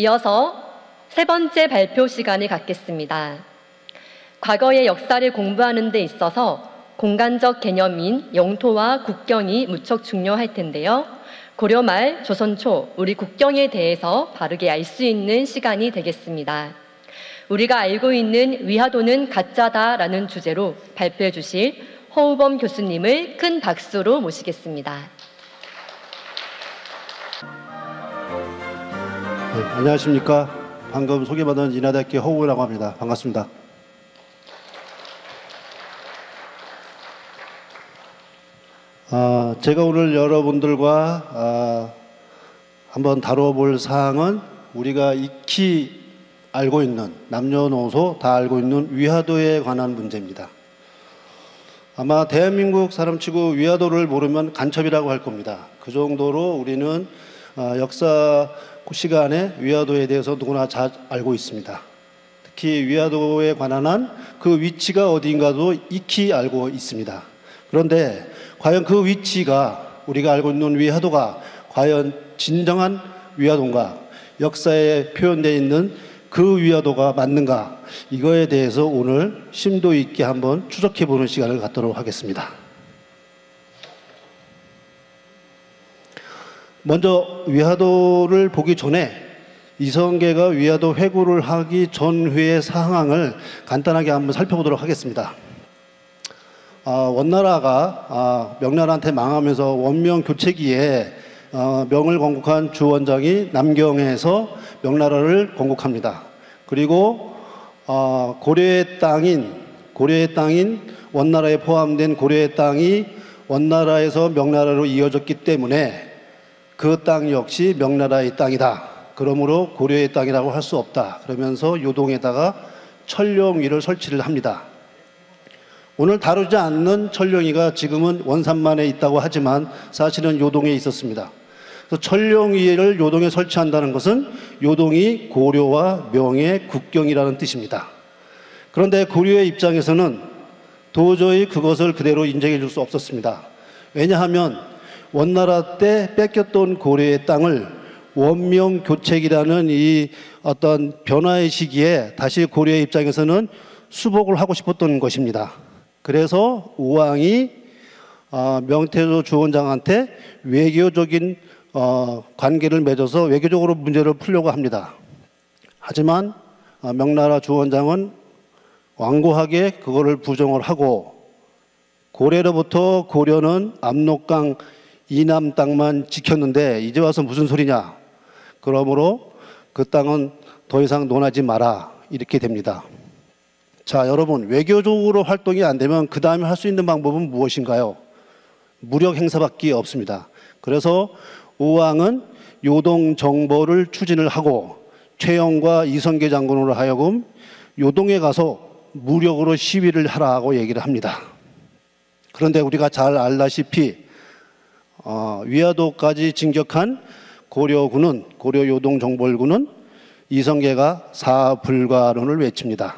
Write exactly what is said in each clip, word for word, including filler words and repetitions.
이어서 세 번째 발표 시간을 갖겠습니다. 과거의 역사를 공부하는 데 있어서 공간적 개념인 영토와 국경이 무척 중요할 텐데요. 고려 말 조선 초 우리 국경에 대해서 바르게 알 수 있는 시간이 되겠습니다. 우리가 알고 있는 위화도는 가짜다라는 주제로 발표해 주실 허우범 교수님을 큰 박수로 모시겠습니다. 네, 안녕하십니까. 방금 소개받은 인하대학교 허우라고 합니다. 반갑습니다. 아, 제가 오늘 여러분들과 아, 한번 다뤄볼 사항은 우리가 익히 알고 있는, 남녀노소 다 알고 있는 위화도에 관한 문제입니다. 아마 대한민국 사람치고 위화도를 모르면 간첩이라고 할 겁니다. 그 정도로 우리는 아, 역사 시간에 위화도에 대해서 누구나 잘 알고 있습니다. 특히 위화도에 관한 한 그 위치가 어디인가도 익히 알고 있습니다. 그런데 과연 그 위치가, 우리가 알고 있는 위화도가 과연 진정한 위화도인가, 역사에 표현되어 있는 그 위화도가 맞는가, 이거에 대해서 오늘 심도 있게 한번 추적해 보는 시간을 갖도록 하겠습니다. 먼저 위화도를 보기 전에 이성계가 위화도 회고를 하기 전후의 상황을 간단하게 한번 살펴보도록 하겠습니다. 아, 원나라가 아, 명나라한테 망하면서 원명 교체기에 아, 명을 건국한 주원장이 남경에서 명나라를 건국합니다. 그리고 아, 고려의 땅인 고려의 땅인 원나라에 포함된 고려의 땅이 원나라에서 명나라로 이어졌기 때문에 그 땅 역시 명나라의 땅이다. 그러므로 고려의 땅이라고 할 수 없다. 그러면서 요동에다가 천룡위를 설치를 합니다. 오늘 다루지 않는 천룡위가 지금은 원산만에 있다고 하지만 사실은 요동에 있었습니다. 그래서 천룡위를 요동에 설치한다는 것은 요동이 고려와 명의 국경이라는 뜻입니다. 그런데 고려의 입장에서는 도저히 그것을 그대로 인정해 줄 수 없었습니다. 왜냐하면 원나라 때 뺏겼던 고려의 땅을 원명교책이라는 이 어떤 변화의 시기에 다시 고려의 입장에서는 수복을 하고 싶었던 것입니다. 그래서 우왕이 명태조 주원장한테 외교적인 관계를 맺어서 외교적으로 문제를 풀려고 합니다. 하지만 명나라 주원장은 완고하게 그거를 부정을 하고 고려로부터 고려는 압록강 이남 땅만 지켰는데 이제 와서 무슨 소리냐. 그러므로 그 땅은 더 이상 논하지 마라. 이렇게 됩니다. 자, 여러분, 외교적으로 활동이 안 되면 그 다음에 할 수 있는 방법은 무엇인가요? 무력 행사밖에 없습니다. 그래서 우왕은 요동 정보를 추진을 하고 최영과 이성계 장군으로 하여금 요동에 가서 무력으로 시위를 하라고 얘기를 합니다. 그런데 우리가 잘 알다시피 어, 위화도까지 진격한 고려군은, 고려 요동 정벌군은 이성계가 사불가론을 외칩니다.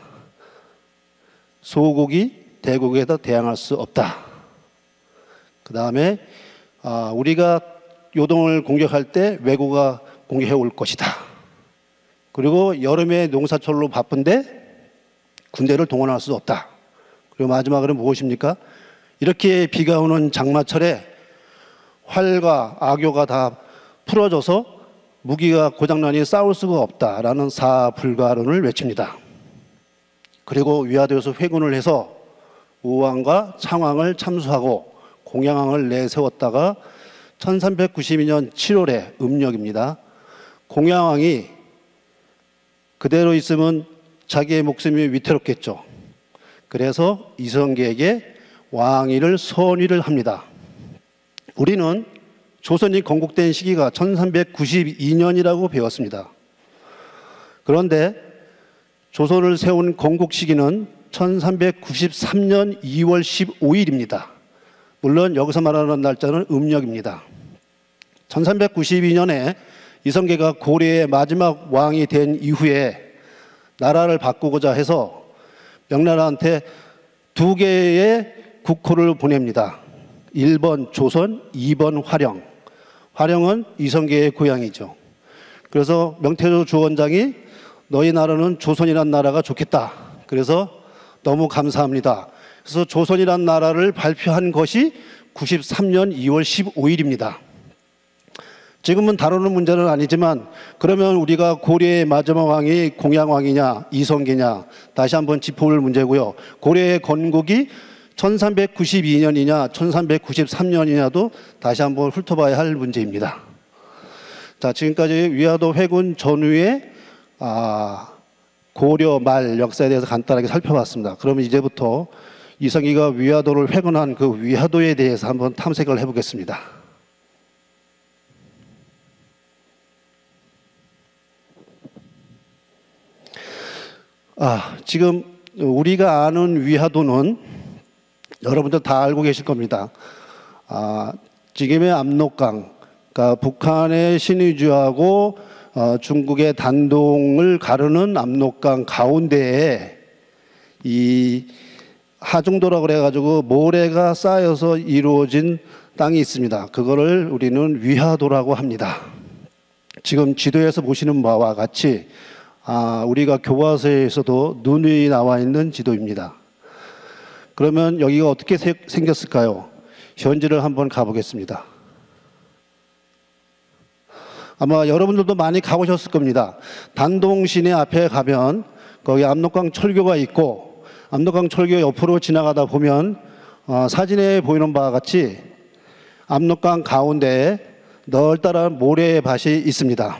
소국이 대국에다 대항할 수 없다. 그 다음에 어, 우리가 요동을 공격할 때 왜구가 공격해 올 것이다. 그리고 여름에 농사철로 바쁜데 군대를 동원할 수 없다. 그리고 마지막으로 무엇입니까? 이렇게 비가 오는 장마철에 활과 악교가 다 풀어져서 무기가 고장나니 싸울 수가 없다라는 사불가론을 외칩니다. 그리고 위화도에서 회군을 해서 우왕과 창왕을 참수하고 공양왕을 내세웠다가 천삼백구십이 년 칠월에 음력입니다. 공양왕이 그대로 있으면 자기의 목숨이 위태롭겠죠. 그래서 이성계에게 왕위를 선위를 합니다. 우리는 조선이 건국된 시기가 천삼백구십이 년이라고 배웠습니다. 그런데 조선을 세운 건국 시기는 천삼백구십삼 년 이월 십오일입니다. 물론 여기서 말하는 날짜는 음력입니다. 천삼백구십이 년에 이성계가 고려의 마지막 왕이 된 이후에 나라를 바꾸고자 해서 명나라한테 두 개의 국호를 보냅니다. 일 번 조선, 이 번 화령. 화령은 이성계의 고향이죠. 그래서 명태조 주원장이 너희 나라는 조선이란 나라가 좋겠다. 그래서 너무 감사합니다. 그래서 조선이란 나라를 발표한 것이 구십삼 년 이월 십오일입니다. 지금은 다루는 문제는 아니지만 그러면 우리가 고려의 마지막 왕이 공양왕이냐 이성계냐 다시 한번 짚어볼 문제고요. 고려의 건국이 천삼백구십이 년이냐 천삼백구십삼 년이냐도 다시 한번 훑어봐야 할 문제입니다. 자, 지금까지 위화도 회군 전후의 아, 고려 말 역사에 대해서 간단하게 살펴봤습니다. 그러면 이제부터 이성계가 위화도를 회군한 그 위화도에 대해서 한번 탐색을 해보겠습니다. 아, 지금 우리가 아는 위화도는 여러분들 다 알고 계실 겁니다. 아, 지금의 압록강, 그러니까 북한의 신의주하고 어, 중국의 단동을 가르는 압록강 가운데에 이 하중도라고 그래가지고 모래가 쌓여서 이루어진 땅이 있습니다. 그거를 우리는 위화도라고 합니다. 지금 지도에서 보시는 바와 같이 아, 우리가 교과서에서도 눈이 나와 있는 지도입니다. 그러면 여기가 어떻게 세, 생겼을까요? 현지를 한번 가보겠습니다. 아마 여러분들도 많이 가보셨을 겁니다. 단동 시내 앞에 가면 거기 압록강 철교가 있고 압록강 철교 옆으로 지나가다 보면 어, 사진에 보이는 바와 같이 압록강 가운데에 널따란 모래의 밭이 있습니다.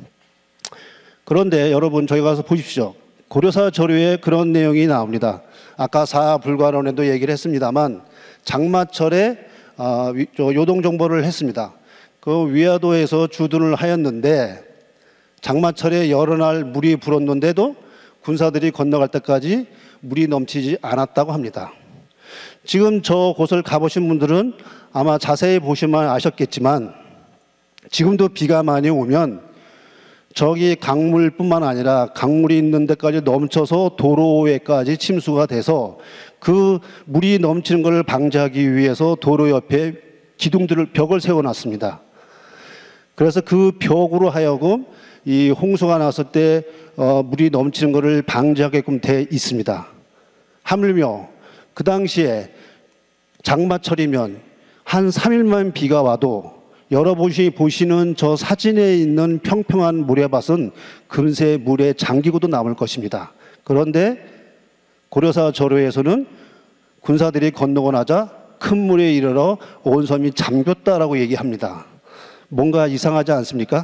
그런데 여러분 저희 가서 보십시오. 고려사 저료에 그런 내용이 나옵니다. 아까 사불관원에도 얘기를 했습니다만 장마철에 어, 요동 정보를 했습니다. 그 위화도에서 주둔을 하였는데 장마철에 여러 날 물이 불었는데도 군사들이 건너갈 때까지 물이 넘치지 않았다고 합니다. 지금 저 곳을 가보신 분들은 아마 자세히 보시면 아셨겠지만 지금도 비가 많이 오면 저기 강물뿐만 아니라 강물이 있는 데까지 넘쳐서 도로에까지 침수가 돼서 그 물이 넘치는 것을 방지하기 위해서 도로 옆에 기둥들을 벽을 세워놨습니다. 그래서 그 벽으로 하여금 이 홍수가 났을 때 어, 물이 넘치는 것을 방지하게끔 돼 있습니다. 하물며 그 당시에 장마철이면 한 삼 일만 비가 와도 여러분이 보시는 저 사진에 있는 평평한 모래밭은 금세 물에 잠기고도 남을 것입니다. 그런데 고려사 저료에서는 군사들이 건너고 나자 큰 물에 이르러 온 섬이 잠겼다라고 얘기합니다. 뭔가 이상하지 않습니까?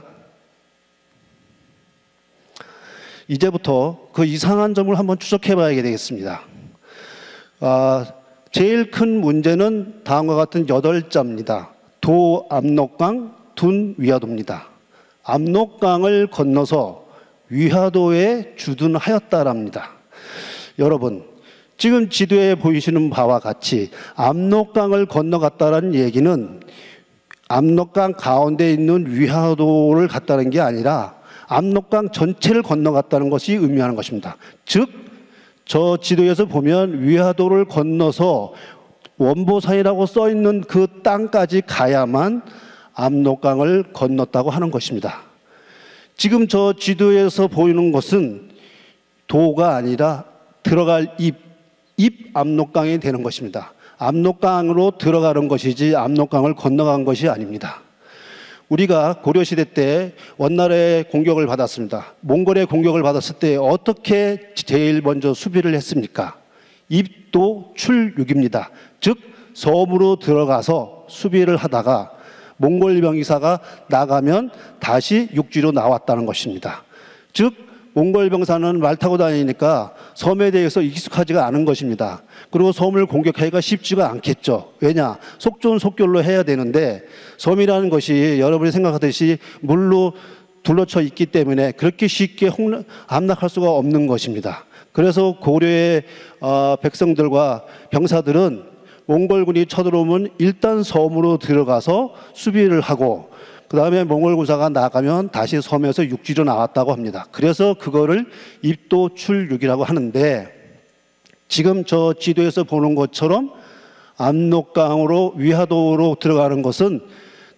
이제부터 그 이상한 점을 한번 추적해 봐야 되겠습니다. 아, 제일 큰 문제는 다음과 같은 여덟 자입니다. 도, 압록강, 둔, 위화도입니다. 압록강을 건너서 위화도에 주둔하였다랍니다. 여러분, 지금 지도에 보이시는 바와 같이 압록강을 건너갔다는 얘기는 압록강 가운데 있는 위화도를 갔다는 게 아니라 압록강 전체를 건너갔다는 것이 의미하는 것입니다. 즉, 저 지도에서 보면 위화도를 건너서 원보산이라고 써 있는 그 땅까지 가야만 압록강을 건넜다고 하는 것입니다. 지금 저 지도에서 보이는 것은 도가 아니라 들어갈 입, 입 압록강이 되는 것입니다. 압록강으로 들어가는 것이지 압록강을 건너간 것이 아닙니다. 우리가 고려시대 때 원나라의 공격을 받았습니다. 몽골의 공격을 받았을 때 어떻게 제일 먼저 수비를 했습니까? 입도 출육입니다. 즉 섬으로 들어가서 수비를 하다가 몽골 병사가 나가면 다시 육지로 나왔다는 것입니다. 즉 몽골 병사는 말 타고 다니니까 섬에 대해서 익숙하지가 않은 것입니다. 그리고 섬을 공격하기가 쉽지가 않겠죠. 왜냐? 속전 속결로 해야 되는데 섬이라는 것이 여러분이 생각하듯이 물로 둘러쳐 있기 때문에 그렇게 쉽게 함락할 수가 없는 것입니다. 그래서 고려의 어, 백성들과 병사들은 몽골군이 쳐들어오면 일단 섬으로 들어가서 수비를 하고 그 다음에 몽골 군사가 나가면 다시 섬에서 육지로 나왔다고 합니다. 그래서 그거를 입도 출육이라고 하는데 지금 저 지도에서 보는 것처럼 압록강으로 위화도로 들어가는 것은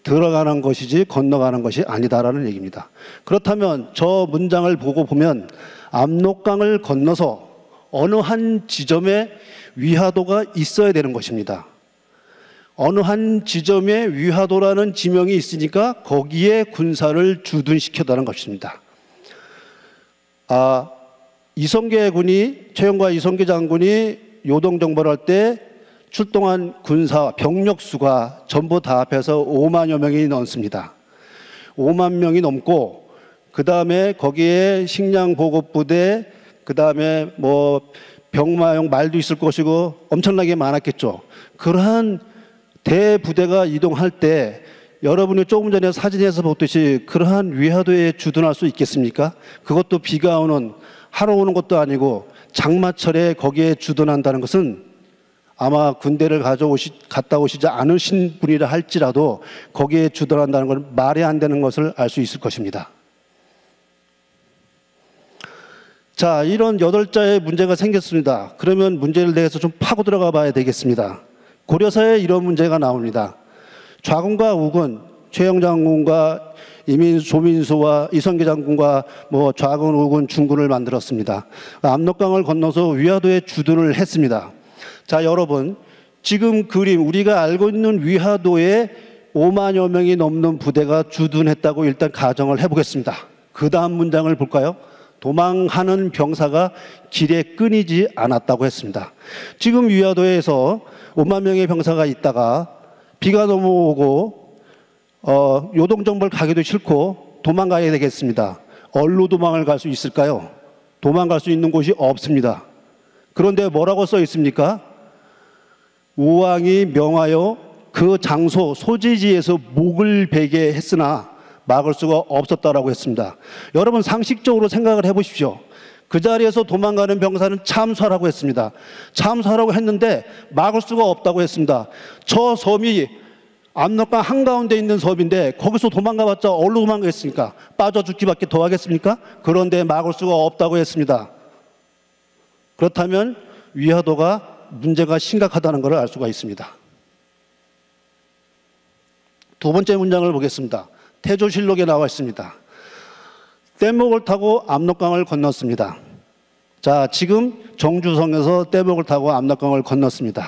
들어가는 것이지 건너가는 것이 아니다라는 얘기입니다. 그렇다면 저 문장을 보고 보면 압록강을 건너서 어느 한 지점에 위화도가 있어야 되는 것입니다. 어느 한 지점에 위화도라는 지명이 있으니까 거기에 군사를 주둔시켰다는 것입니다. 아, 이성계 군이, 최영과 이성계 장군이 요동 정벌할 때 출동한 군사 병력 수가 전부 다 합해서 오만여 명이 넘습니다. 오만 명이 넘고 그 다음에 거기에 식량 보급 부대, 그 다음에 뭐 병마용 말도 있을 것이고 엄청나게 많았겠죠. 그러한 대부대가 이동할 때 여러분이 조금 전에 사진에서 보듯이 그러한 위화도에 주둔할 수 있겠습니까? 그것도 비가 오는, 하러 오는 것도 아니고 장마철에 거기에 주둔한다는 것은 아마 군대를 가져오시, 갔다 오시지 않으신 분이라 할지라도 거기에 주둔한다는 건 말이 안 되는 것을 알 수 있을 것입니다. 자, 이런 여덟 자의 문제가 생겼습니다. 그러면 문제를 대해서 좀 파고 들어가 봐야 되겠습니다. 고려사에 이런 문제가 나옵니다. 좌군과 우군, 최영 장군과 이민수, 조민수와 이성계 장군과 뭐 좌군, 우군, 중군을 만들었습니다. 압록강을 건너서 위화도에 주둔을 했습니다. 자, 여러분, 지금 그림, 우리가 알고 있는 위화도에 오만여 명이 넘는 부대가 주둔했다고 일단 가정을 해보겠습니다. 그 다음 문장을 볼까요? 도망하는 병사가 길에 끊이지 않았다고 했습니다. 지금 위화도에서 오만 명의 병사가 있다가 비가 넘어오고 어, 요동정벌 가기도 싫고 도망가야 되겠습니다. 어디로 도망을 갈 수 있을까요? 도망갈 수 있는 곳이 없습니다. 그런데 뭐라고 써 있습니까? 우왕이 명하여 그 장소 소재지에서 목을 베게 했으나 막을 수가 없었다라고 했습니다. 여러분 상식적으로 생각을 해보십시오. 그 자리에서 도망가는 병사는 참수하라고 했습니다. 참수하라고 했는데 막을 수가 없다고 했습니다. 저 섬이 압록강 한가운데 있는 섬인데 거기서 도망가봤자 어디로 도망가겠습니까? 빠져 죽기밖에 더 하겠습니까? 그런데 막을 수가 없다고 했습니다. 그렇다면 위화도가 문제가 심각하다는 것을 알 수가 있습니다. 두 번째 문장을 보겠습니다. 태조실록에 나와 있습니다. 떼목을 타고 압록강을 건넜습니다. 자, 지금 정주성에서 떼목을 타고 압록강을 건넜습니다.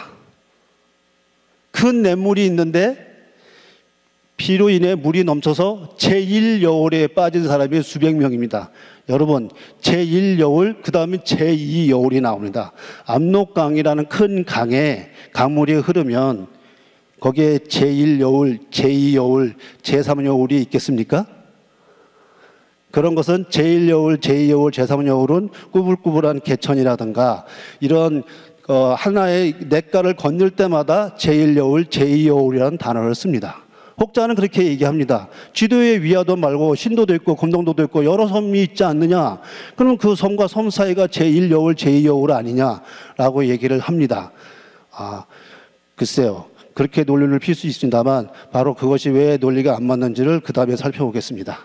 큰 냇물이 있는데 비로 인해 물이 넘쳐서 제일 여울에 빠진 사람이 수백 명입니다. 여러분, 제일 여울, 그 다음에 제이 여울이 나옵니다. 압록강이라는 큰 강에 강물이 흐르면 거기에 제일 여울, 제이 여울, 제삼 여울이 있겠습니까? 그런 것은 제일 여울, 제이 여울, 제삼 여울은 꾸불꾸불한 개천이라든가 이런 어, 하나의 냇가를 건널 때마다 제일 여울, 제이 여울이라는 단어를 씁니다. 혹자는 그렇게 얘기합니다. 지도에 위화도 말고 신도도 있고 금동도도 있고 여러 섬이 있지 않느냐? 그럼 그 섬과 섬 사이가 제일 여울, 제이 여울 아니냐라고 얘기를 합니다. 아, 글쎄요. 그렇게 논리를 필 수 있습니다만 바로 그것이 왜 논리가 안 맞는지를 그 다음에 살펴보겠습니다.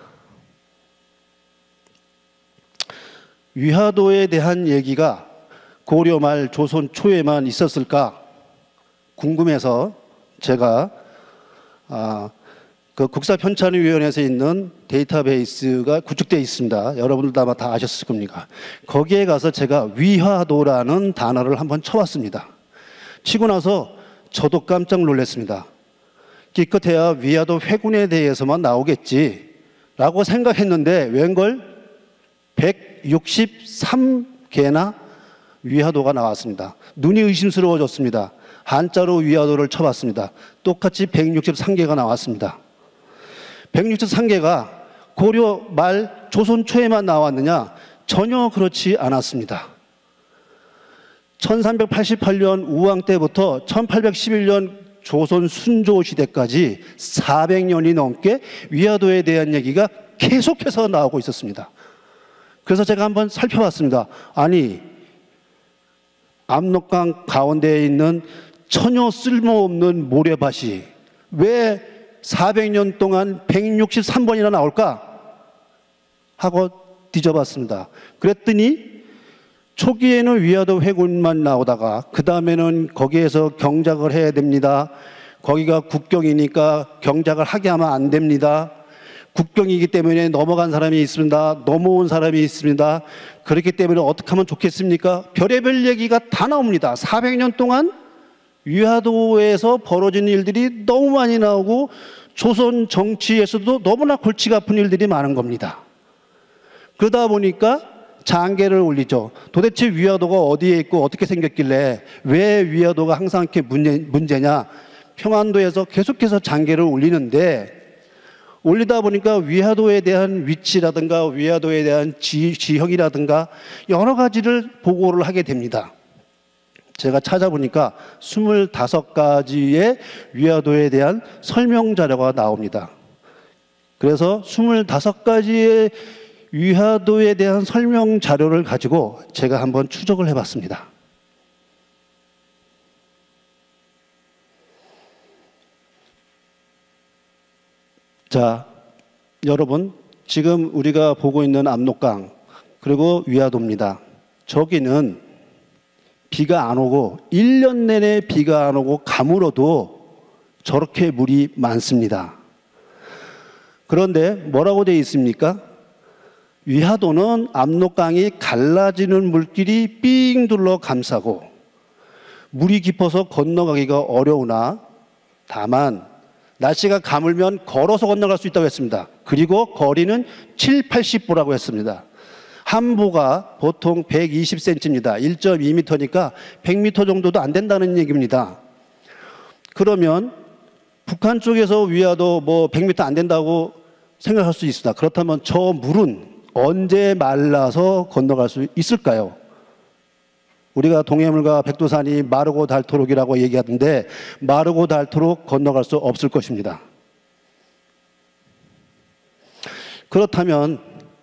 위화도에 대한 얘기가 고려 말 조선 초에만 있었을까 궁금해서 제가 아, 그 국사편찬위원회에서 있는 데이터베이스가 구축되어 있습니다. 여러분들도 아마 다 아셨을 겁니다. 거기에 가서 제가 위화도라는 단어를 한번 쳐봤습니다. 치고 나서 저도 깜짝 놀랐습니다. 기껏해야 위화도 회군에 대해서만 나오겠지 라고 생각했는데 웬걸 백육십삼 개나 위화도가 나왔습니다. 눈이 의심스러워졌습니다. 한자로 위화도를 쳐봤습니다. 똑같이 백육십삼 개가 나왔습니다. 백육십삼 개가 고려 말 조선 초에만 나왔느냐? 전혀 그렇지 않았습니다. 천삼백팔십팔 년 우왕 때부터 천팔백십일 년 조선 순조 시대까지 사백 년이 넘게 위화도에 대한 얘기가 계속해서 나오고 있었습니다. 그래서 제가 한번 살펴봤습니다. 아니, 압록강 가운데에 있는 전혀 쓸모없는 모래밭이 왜 사백 년 동안 백육십삼 번이나 나올까? 하고 뒤져봤습니다. 그랬더니 초기에는 위화도 회군만 나오다가 그 다음에는 거기에서 경작을 해야 됩니다. 거기가 국경이니까 경작을 하게 하면 안 됩니다. 국경이기 때문에 넘어간 사람이 있습니다. 넘어온 사람이 있습니다. 그렇기 때문에 어떻게 하면 좋겠습니까? 별의별 얘기가 다 나옵니다. 사백 년 동안 위화도에서 벌어진 일들이 너무 많이 나오고 조선 정치에서도 너무나 골치가 아픈 일들이 많은 겁니다. 그러다 보니까 장계를 올리죠. 도대체 위화도가 어디에 있고 어떻게 생겼길래 왜 위화도가 항상 이렇게 문제, 문제냐. 평안도에서 계속해서 장계를 올리는데 올리다 보니까 위화도에 대한 위치라든가 위화도에 대한 지, 지형이라든가 여러 가지를 보고를 하게 됩니다. 제가 찾아보니까 스물다섯 가지의 위화도에 대한 설명 자료가 나옵니다. 그래서 스물다섯 가지의 위화도에 대한 설명 자료를 가지고 제가 한번 추적을 해봤습니다. 자, 여러분, 지금 우리가 보고 있는 압록강 그리고 위화도입니다. 저기는 비가 안 오고 일 년 내내 비가 안 오고 가물어도 저렇게 물이 많습니다. 그런데 뭐라고 되어 있습니까? 위화도는 압록강이 갈라지는 물길이 삥 둘러 감싸고 물이 깊어서 건너가기가 어려우나 다만 날씨가 가물면 걸어서 건너갈 수 있다고 했습니다. 그리고 거리는 칠, 팔십 보라고 했습니다. 한 보가 보통 백이십 센티미터입니다. 일 점 이 미터니까 백 미터 정도도 안 된다는 얘기입니다. 그러면 북한 쪽에서 위화도 뭐 백 미터 안 된다고 생각할 수 있습니다. 그렇다면 저 물은 언제 말라서 건너갈 수 있을까요? 우리가 동해물과 백두산이 마르고 닳도록이라고 얘기하던데 마르고 닳도록 건너갈 수 없을 것입니다. 그렇다면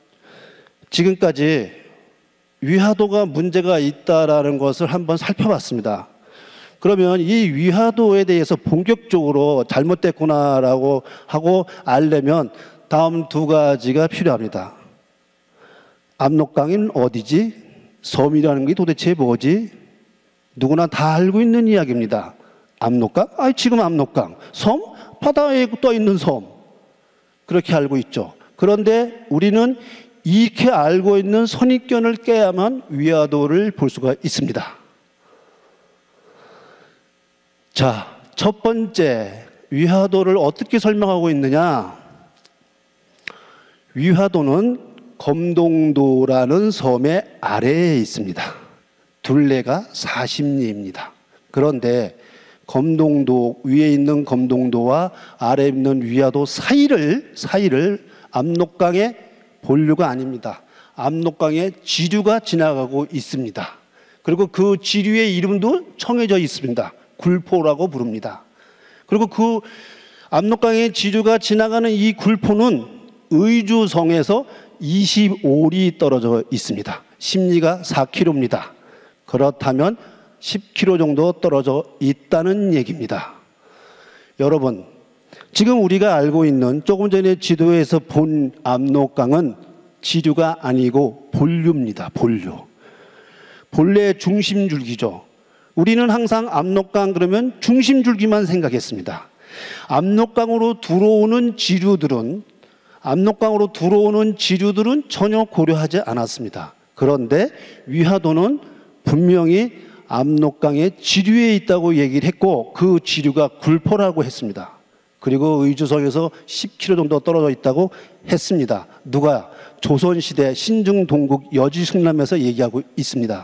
지금까지 위화도가 문제가 있다라는 것을 한번 살펴봤습니다. 그러면 이 위화도에 대해서 본격적으로 잘못됐구나라고 하고 알려면 다음 두 가지가 필요합니다. 압록강은 어디지? 섬이라는 게 도대체 뭐지? 누구나 다 알고 있는 이야기입니다. 압록강? 아, 지금 압록강. 섬? 바다에 떠 있는 섬. 그렇게 알고 있죠. 그런데 우리는 이렇게 알고 있는 선입견을 깨야만 위화도를 볼 수가 있습니다. 자, 첫 번째, 위화도를 어떻게 설명하고 있느냐? 위화도는 검동도라는 섬의 아래에 있습니다. 둘레가 사십 리입니다. 그런데 검동도 위에 있는 검동도와 아래에 있는 위화도 사이를 사이를 압록강의 본류가 아닙니다. 압록강의 지류가 지나가고 있습니다. 그리고 그 지류의 이름도 정해져 있습니다. 굴포라고 부릅니다. 그리고 그 압록강의 지류가 지나가는 이 굴포는 의주성에서 이십오 리 떨어져 있습니다. 심리가 사 킬로미터입니다. 그렇다면 십 킬로미터 정도 떨어져 있다는 얘기입니다. 여러분, 지금 우리가 알고 있는 조금 전에 지도에서 본 압록강은 지류가 아니고 본류입니다. 본류. 본래의 중심줄기죠. 우리는 항상 압록강 그러면 중심줄기만 생각했습니다. 압록강으로 들어오는 지류들은 압록강으로 들어오는 지류들은 전혀 고려하지 않았습니다. 그런데 위화도는 분명히 압록강의 지류에 있다고 얘기를 했고 그 지류가 굴포라고 했습니다. 그리고 의주성에서 십 킬로미터 정도 떨어져 있다고 했습니다. 누가? 조선시대 신중동국 여지승남에서 얘기하고 있습니다.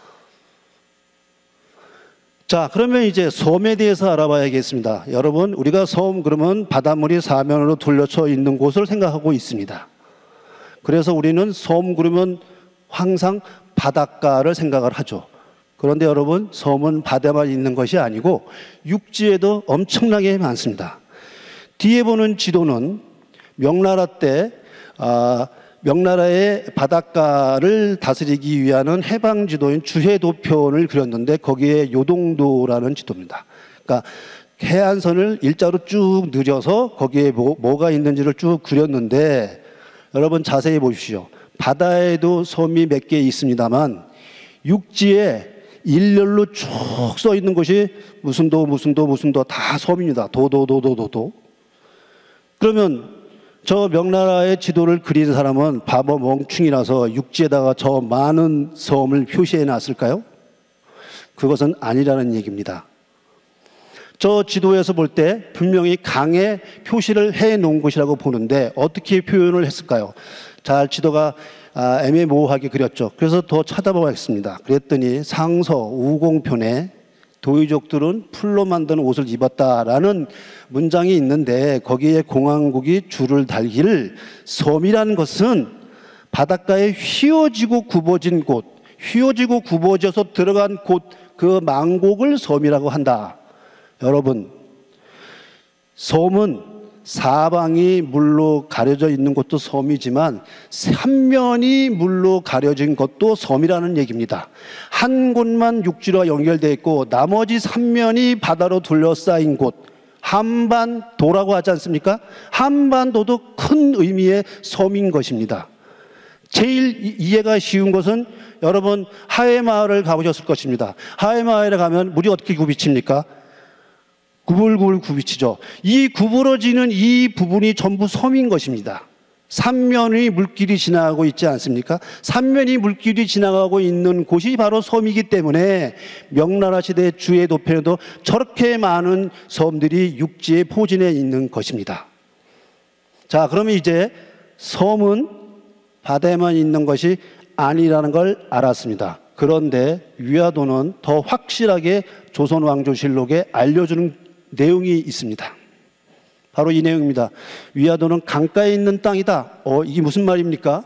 자, 그러면 이제 섬에 대해서 알아봐야겠습니다. 여러분, 우리가 섬 그러면 바닷물이 사면으로 둘러쳐 있는 곳을 생각하고 있습니다. 그래서 우리는 섬 그러면 항상 바닷가를 생각을 하죠. 그런데 여러분, 섬은 바다만 있는 것이 아니고 육지에도 엄청나게 많습니다. 뒤에 보는 지도는 명나라 때 아, 명나라의 바닷가를 다스리기 위한 해방지도인 주해도편을 그렸는데 거기에 요동도라는 지도입니다. 그러니까 해안선을 일자로 쭉 늘려서 거기에 뭐, 뭐가 있는지를 쭉 그렸는데 여러분 자세히 보십시오. 바다에도 섬이 몇 개 있습니다만 육지에 일렬로 쭉 써 있는 것이 무슨 도 무슨 도 무슨 도 다 섬입니다. 도도도도도도. 그러면 저 명나라의 지도를 그린 사람은 바보 멍충이라서 육지에다가 저 많은 섬을 표시해 놨을까요? 그것은 아니라는 얘기입니다. 저 지도에서 볼 때 분명히 강에 표시를 해 놓은 것이라고 보는데 어떻게 표현을 했을까요? 잘 지도가 아, 애매모호하게 그렸죠. 그래서 더 찾아보겠습니다. 그랬더니 상서 우공편에 도의족들은 풀로 만든 옷을 입었다라는 문장이 있는데 거기에 공항국이 줄을 달기를 섬이라는 것은 바닷가에 휘어지고 굽어진 곳, 휘어지고 굽어져서 들어간 곳, 그 망곡을 섬이라고 한다. 여러분, 섬은 사방이 물로 가려져 있는 것도 섬이지만 삼면이 물로 가려진 것도 섬이라는 얘기입니다. 한 곳만 육지로 연결되어 있고 나머지 삼면이 바다로 둘러싸인 곳, 한반도라고 하지 않습니까? 한반도도 큰 의미의 섬인 것입니다. 제일 이해가 쉬운 것은 여러분 하회마을을 가보셨을 것입니다. 하회마을에 가면 물이 어떻게 굽이칩니까? 구불구불 굽이치죠. 이 구부러지는 이 부분이 전부 섬인 것입니다. 삼면의 물길이 지나가고 있지 않습니까? 삼면이 물길이 지나가고 있는 곳이 바로 섬이기 때문에 명나라 시대 주해 도편에도 저렇게 많은 섬들이 육지에 포진해 있는 것입니다. 자, 그러면 이제 섬은 바다에만 있는 것이 아니라는 걸 알았습니다. 그런데 위화도는 더 확실하게 조선왕조실록에 알려주는 내용이 있습니다. 바로 이 내용입니다. 위화도는 강가에 있는 땅이다. 어, 이게 무슨 말입니까?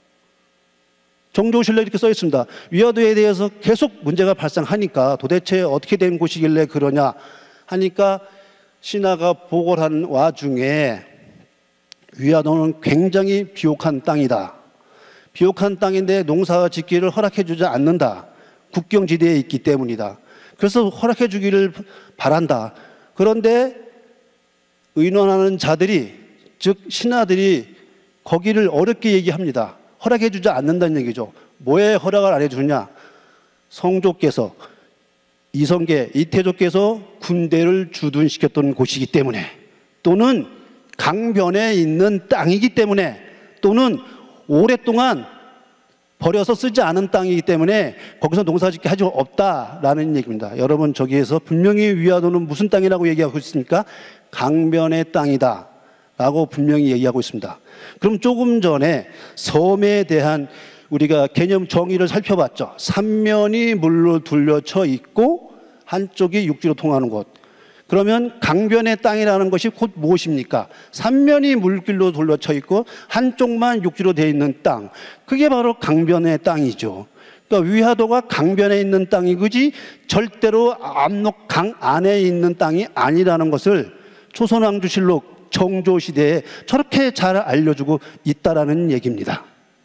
정조실록에 이렇게 써 있습니다. 위화도에 대해서 계속 문제가 발생하니까 도대체 어떻게 된 곳이길래 그러냐 하니까 신하가 보고를 한 와중에 위화도는 굉장히 비옥한 땅이다. 비옥한 땅인데 농사 짓기를 허락해 주지 않는다. 국경지대에 있기 때문이다. 그래서 허락해 주기를 바란다. 그런데 의논하는 자들이, 즉 신하들이 거기를 어렵게 얘기합니다. 허락해 주지 않는다는 얘기죠. 뭐에 허락을 안 해주냐? 성조께서, 이성계, 이태조께서 군대를 주둔시켰던 곳이기 때문에, 또는 강변에 있는 땅이기 때문에, 또는 오랫동안 버려서 쓰지 않은 땅이기 때문에 거기서 농사짓기 하지 없다라는 얘기입니다. 여러분, 저기에서 분명히 위화도는 무슨 땅이라고 얘기하고 있습니까? 강변의 땅이다 라고 분명히 얘기하고 있습니다. 그럼 조금 전에 섬에 대한 우리가 개념 정의를 살펴봤죠. 삼면이 물로 둘러쳐 있고 한쪽이 육지로 통하는 곳. 그러면 강변의 땅이라는 것이 곧 무엇입니까? 삼면이 물길로 둘러쳐 있고 한쪽만 육지로 되어 있는 땅. 그게 바로 강변의 땅이죠. 그러니까 위화도가 강변에 있는 땅이지 절대로 압록 강 안에 있는 땅이 아니라는 것을 조선왕조실록 정조시대에 저렇게 잘 알려주고 있다라는 얘기입니다.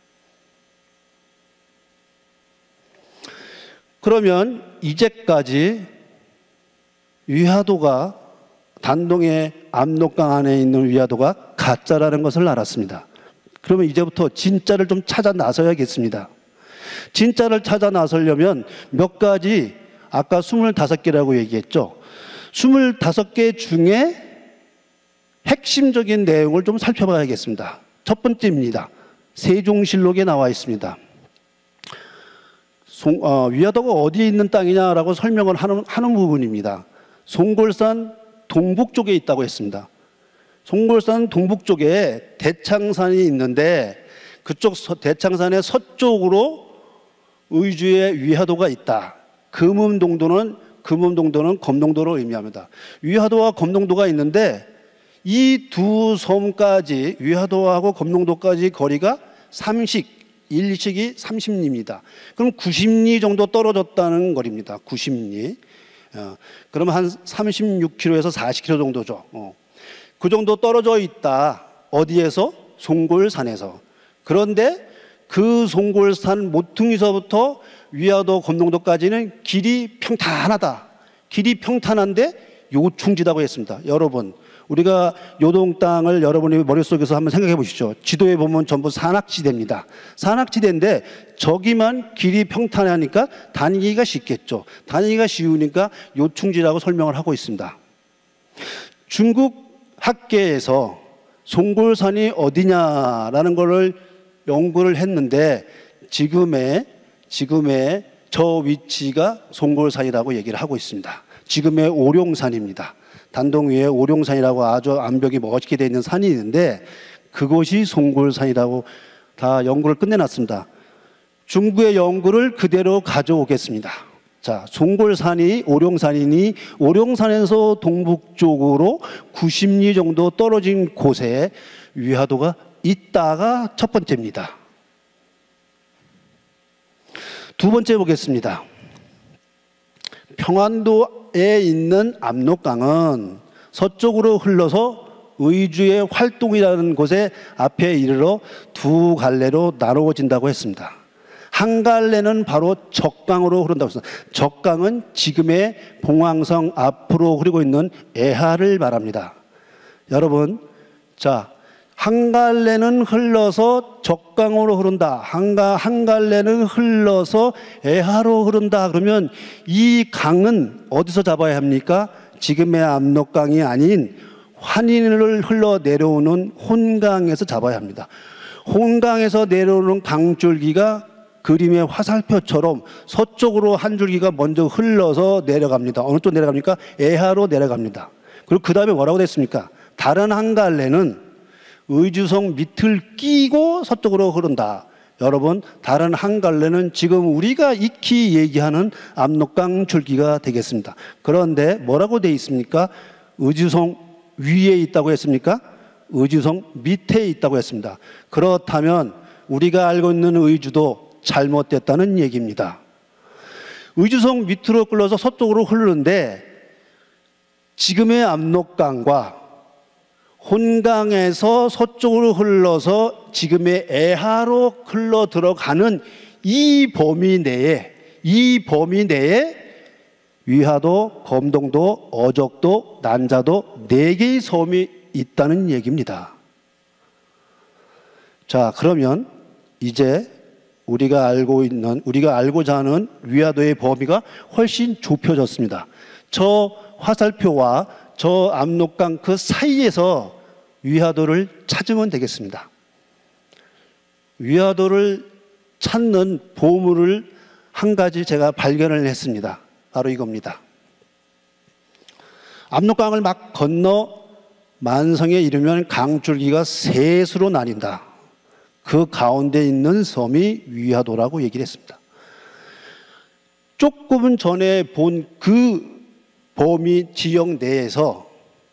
그러면 이제까지 위화도가 단동의 압록강 안에 있는 위화도가 가짜라는 것을 알았습니다. 그러면 이제부터 진짜를 좀 찾아 나서야겠습니다. 진짜를 찾아 나서려면 몇 가지, 아까 스물다섯 개라고 얘기했죠. 스물다섯 개 중에 핵심적인 내용을 좀 살펴봐야겠습니다. 첫 번째입니다. 세종실록에 나와 있습니다. 송, 어, 위화도가 어디에 있는 땅이냐라고 설명을 하는, 하는 부분입니다. 송골산 동북쪽에 있다고 했습니다. 송골산 동북쪽에 대창산이 있는데 그쪽 서, 대창산의 서쪽으로 의주의 위화도가 있다. 금음동도는 금음동도는 검동도를 의미합니다. 위화도와 검동도가 있는데 이 두 섬까지, 위화도하고 검동도까지 거리가 삼십, 일식이 삼십 리입니다. 그럼 구십 리 정도 떨어졌다는 거리입니다. 구십 리. 어, 그러면 한 삼십육 킬로미터에서 사십 킬로미터 정도죠. 어. 그 정도 떨어져 있다. 어디에서? 송골산에서. 그런데 그 송골산 모퉁이서부터 위화도 검동도까지는 길이 평탄하다. 길이 평탄한데 요충지다고 했습니다. 여러분, 우리가 요동 땅을 여러분이 머릿속에서 한번 생각해 보시죠. 지도에 보면 전부 산악지대입니다. 산악지대인데 저기만 길이 평탄하니까 다니기가 쉽겠죠. 다니기가 쉬우니까 요충지라고 설명을 하고 있습니다. 중국 학계에서 송골산이 어디냐라는 것을 연구를 했는데 지금의 지금의 저 위치가 송골산이라고 얘기를 하고 있습니다. 지금의 오룡산입니다. 단동 위에 오룡산이라고 아주 암벽이 멋있게 되어 있는 산이 있는데 그곳이 송골산이라고 다 연구를 끝내놨습니다. 중국의 연구를 그대로 가져오겠습니다. 자, 송골산이 오룡산이니 오룡산에서 동북쪽으로 구십 리 정도 떨어진 곳에 위화도가 있다가 첫 번째입니다. 두 번째 보겠습니다. 평안도에 있는 압록강은 서쪽으로 흘러서 의주의 활동이라는 곳에 앞에 이르러 두 갈래로 나누어진다고 했습니다. 한 갈래는 바로 적강으로 흐른다고 했습니다. 적강은 지금의 봉황성 앞으로 흐르고 있는 애하를 말합니다. 여러분, 자, 한 갈래는 흘러서 적강으로 흐른다. 한, 가, 한 갈래는 흘러서 애하로 흐른다. 그러면 이 강은 어디서 잡아야 합니까? 지금의 압록강이 아닌 환인을 흘러 내려오는 혼강에서 잡아야 합니다. 혼강에서 내려오는 강줄기가 그림의 화살표처럼 서쪽으로 한 줄기가 먼저 흘러서 내려갑니다. 어느 쪽 내려갑니까? 애하로 내려갑니다. 그리고 그 다음에 뭐라고 됐습니까? 다른 한 갈래는 의주성 밑을 끼고 서쪽으로 흐른다. 여러분, 다른 한 갈래는 지금 우리가 익히 얘기하는 압록강 줄기가 되겠습니다. 그런데 뭐라고 되어 있습니까? 의주성 위에 있다고 했습니까? 의주성 밑에 있다고 했습니다. 그렇다면 우리가 알고 있는 의주도 잘못됐다는 얘기입니다. 의주성 밑으로 끌려서 서쪽으로 흐르는데 지금의 압록강과 혼강에서 서쪽으로 흘러서 지금의 애하로 흘러 들어가는 이 범위 내에 이 범위 내에 위화도, 검동도, 어적도, 난자도 네 개의 섬이 있다는 얘기입니다. 자, 그러면 이제 우리가 알고 있는, 우리가 알고자 하는 위화도의 범위가 훨씬 좁혀졌습니다. 저 화살표와 저 압록강 그 사이에서 위화도를 찾으면 되겠습니다. 위화도를 찾는 보물을 한 가지 제가 발견을 했습니다. 바로 이겁니다. 압록강을 막 건너 만성에 이르면 강줄기가 셋으로 나뉜다. 그 가운데 있는 섬이 위화도라고 얘기를 했습니다. 조금 전에 본 그 범위 지역 내에서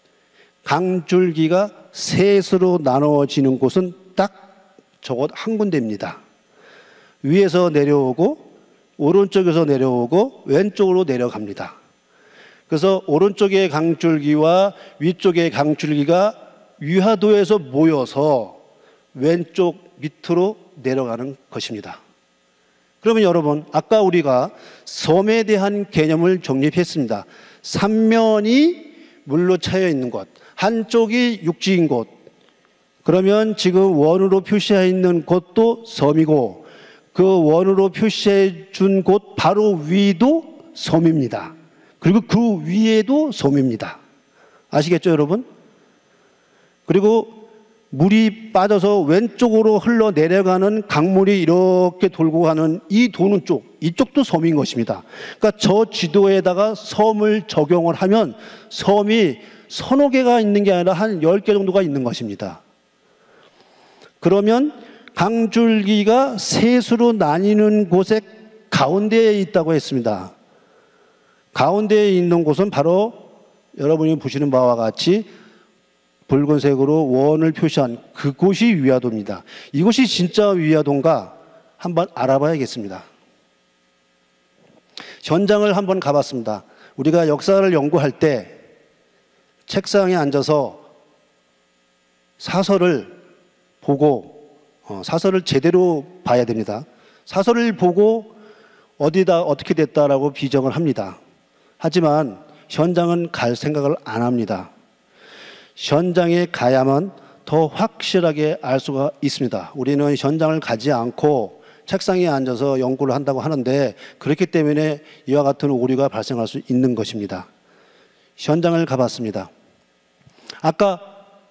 강줄기가 셋으로 나눠지는 곳은 딱 저곳 한 군데입니다. 위에서 내려오고 오른쪽에서 내려오고 왼쪽으로 내려갑니다. 그래서 오른쪽의 강줄기와 위쪽의 강줄기가 위화도에서 모여서 왼쪽 밑으로 내려가는 것입니다. 그러면 여러분, 아까 우리가 섬에 대한 개념을 정립했습니다. 삼면이 물로 차여 있는 곳, 한쪽이 육지인 곳. 그러면 지금 원으로 표시해 있는 곳도 섬이고 그 원으로 표시해 준 곳 바로 위도 섬입니다. 그리고 그 위에도 섬입니다. 아시겠죠, 여러분? 그리고 물이 빠져서 왼쪽으로 흘러 내려가는 강물이 이렇게 돌고 가는 이 도는 쪽, 이쪽도 섬인 것입니다. 그러니까 저 지도에다가 섬을 적용을 하면 섬이 서너 개가 있는 게 아니라 한 열 개 정도가 있는 것입니다. 그러면 강줄기가 셋으로 나뉘는 곳의 가운데에 있다고 했습니다. 가운데에 있는 곳은 바로 여러분이 보시는 바와 같이 붉은색으로 원을 표시한 그곳이 위화도입니다. 이곳이 진짜 위화도인가 한번 알아봐야겠습니다. 현장을 한번 가봤습니다. 우리가 역사를 연구할 때 책상에 앉아서 사설을 보고 어, 사설을 제대로 봐야 됩니다. 사설을 보고 어디다 어떻게 됐다라고 비정을 합니다. 하지만 현장은 갈 생각을 안 합니다. 현장에 가야만 더 확실하게 알 수가 있습니다. 우리는 현장을 가지 않고 책상에 앉아서 연구를 한다고 하는데 그렇기 때문에 이와 같은 오류가 발생할 수 있는 것입니다. 현장을 가봤습니다. 아까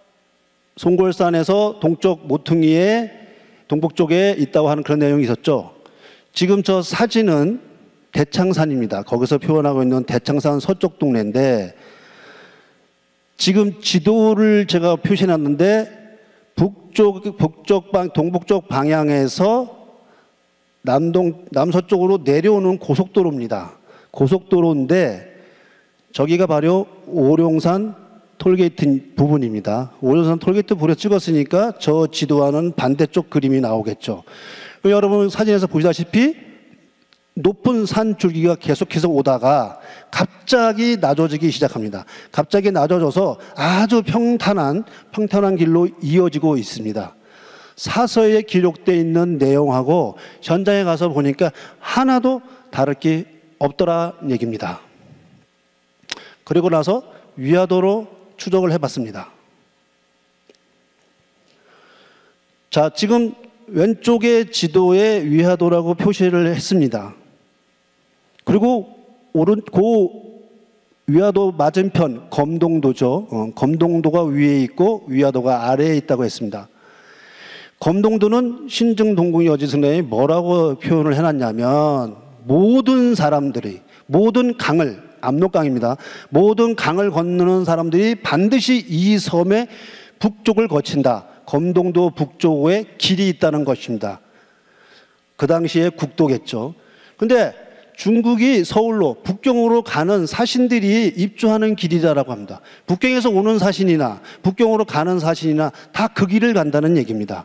송골산에서 동쪽 모퉁이에 동북쪽에 있다고 하는 그런 내용이 있었죠. 지금 저 사진은 대창산입니다. 거기서 표현하고 있는 대창산 서쪽 동네인데 지금 지도를 제가 표시해놨는데 북쪽, 북쪽 방, 동북쪽 방향에서 남동, 남서쪽으로 내려오는 고속도로입니다. 고속도로인데 저기가 바로 오룡산 톨게이트 부분입니다. 오룡산 톨게이트 부분에 찍었으니까 저 지도와는 반대쪽 그림이 나오겠죠. 여러분 사진에서 보시다시피 높은 산 줄기가 계속해서 오다가 갑자기 낮아지기 시작합니다. 갑자기 낮아져서 아주 평탄한 평탄한 길로 이어지고 있습니다. 사서에 기록되어 있는 내용하고 현장에 가서 보니까 하나도 다를 게 없더라는 얘기입니다. 그리고 나서 위화도로 추적을 해봤습니다. 자, 지금 왼쪽의 지도에 위화도라고 표시를 했습니다. 그리고 오른 고 위화도 맞은편 검동도죠. 어, 검동도가 위에 있고 위화도가 아래에 있다고 했습니다. 검동도는 신증동궁 여지승례에 뭐라고 표현을 해놨냐면 모든 사람들이 모든 강을 압록강입니다. 모든 강을 건너는 사람들이 반드시 이 섬의 북쪽을 거친다. 검동도 북쪽에 길이 있다는 것입니다. 그 당시에 국도겠죠. 근데 중국이 서울로 북경으로 가는 사신들이 입주하는 길이다라고 합니다. 북경에서 오는 사신이나 북경으로 가는 사신이나 다 그 길을 간다는 얘기입니다.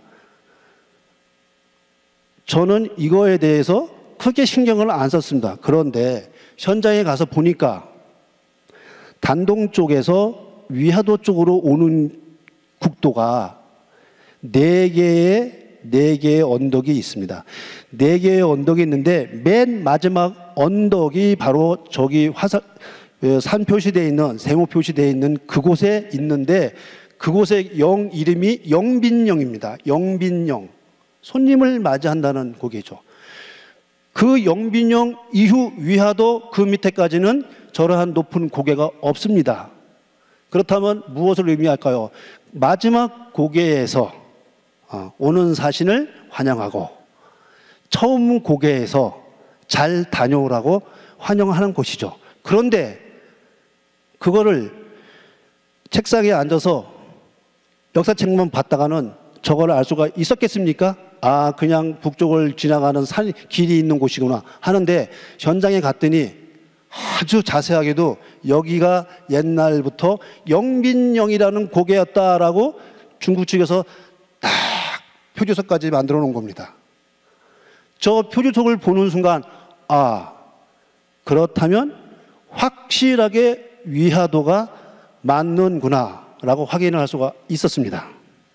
저는 이거에 대해서 크게 신경을 안 썼습니다. 그런데 현장에 가서 보니까 단동 쪽에서 위화도 쪽으로 오는 국도가 네 개의 네 개의 언덕이 있습니다. 네 개의 언덕이 있는데 맨 마지막 언덕이 바로 저기 화살 산 표시되어 있는 세모 표시되어 있는 그곳에 있는데 그곳의 영 이름이 영빈영입니다. 영빈영. 손님을 맞이한다는 고개죠. 그 영빈영 이후 위화도 그 밑에까지는 저러한 높은 고개가 없습니다. 그렇다면 무엇을 의미할까요? 마지막 고개에서 오는 사신을 환영하고 처음 고개에서 잘 다녀오라고 환영하는 곳이죠. 그런데 그거를 책상에 앉아서 역사책만 봤다가는 저걸 알 수가 있었겠습니까? 아, 그냥 북쪽을 지나가는 산, 길이 있는 곳이구나 하는데 현장에 갔더니 아주 자세하게도 여기가 옛날부터 영빈영이라는 고개였다라고 중국 측에서 딱 표지석까지 만들어 놓은 겁니다. 저 표지석을 보는 순간 아, 그렇다면 확실하게 위화도가 맞는구나 라고 확인을 할 수가 있었습니다.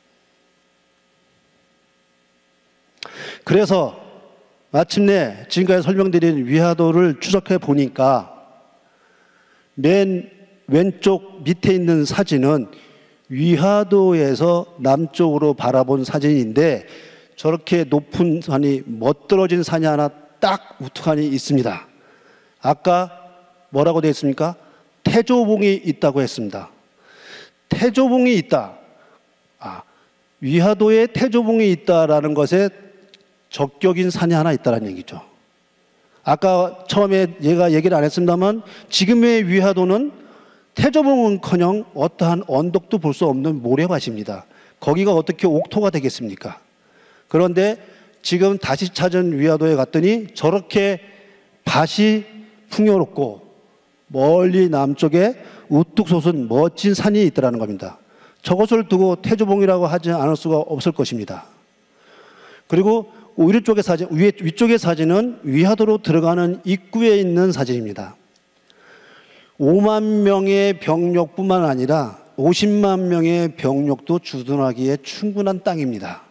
그래서 마침내 지금까지 설명드린 위화도를 추적해 보니까 맨 왼쪽 밑에 있는 사진은 위화도에서 남쪽으로 바라본 사진인데 저렇게 높은 산이 멋들어진 산이 하나 딱 우뚝하니 있습니다. 아까 뭐라고 되어 있습니까? 태조봉이 있다고 했습니다. 태조봉이 있다. 아, 위화도에 태조봉이 있다라는 것에 적격인 산이 하나 있다는 얘기죠. 아까 처음에 얘가 얘기를 안 했습니다만 지금의 위화도는 태조봉은커녕 어떠한 언덕도 볼 수 없는 모래밭입니다. 거기가 어떻게 옥토가 되겠습니까? 그런데 지금 다시 찾은 위화도에 갔더니 저렇게 밭이 풍요롭고 멀리 남쪽에 우뚝 솟은 멋진 산이 있더라는 겁니다. 저것을 두고 태조봉이라고 하지 않을 수가 없을 것입니다. 그리고 위쪽의 사진, 위, 위쪽의 사진은 위화도로 들어가는 입구에 있는 사진입니다. 오만 명의 병력뿐만 아니라 오십만 명의 병력도 주둔하기에 충분한 땅입니다.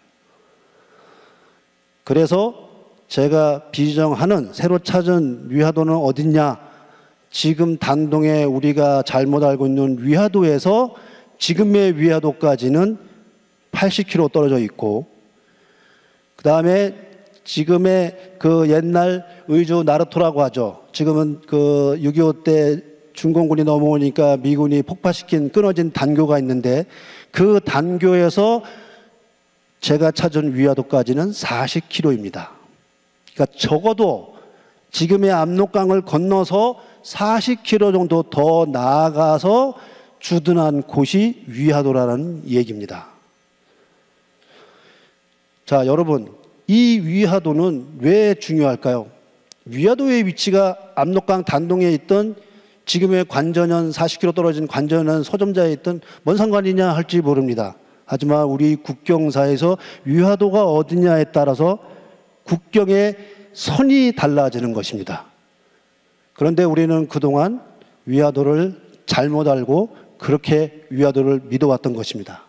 그래서 제가 비정하는 새로 찾은 위화도는 어딨냐? 지금 단동에 우리가 잘못 알고 있는 위화도에서 지금의 위화도까지는 팔십 킬로미터 떨어져 있고, 그 다음에 지금의 그 옛날 의주 나루토라고 하죠. 지금은 그 육이오 때 중공군이 넘어오니까 미군이 폭파시킨 끊어진 단교가 있는데, 그 단교에서 제가 찾은 위화도까지는 사십 킬로미터입니다. 그러니까 적어도 지금의 압록강을 건너서 사십 킬로미터 정도 더 나아가서 주둔한 곳이 위화도라는 얘기입니다. 자, 여러분, 이 위화도는 왜 중요할까요? 위화도의 위치가 압록강 단동에 있던 지금의 관전현 사십 킬로미터 떨어진 관전현 서점자에 있던 뭔 상관이냐 할지 모릅니다. 하지만 우리 국경사에서 위화도가 어디냐에 따라서 국경의 선이 달라지는 것입니다. 그런데 우리는 그동안 위화도를 잘못 알고 그렇게 위화도를 믿어왔던 것입니다.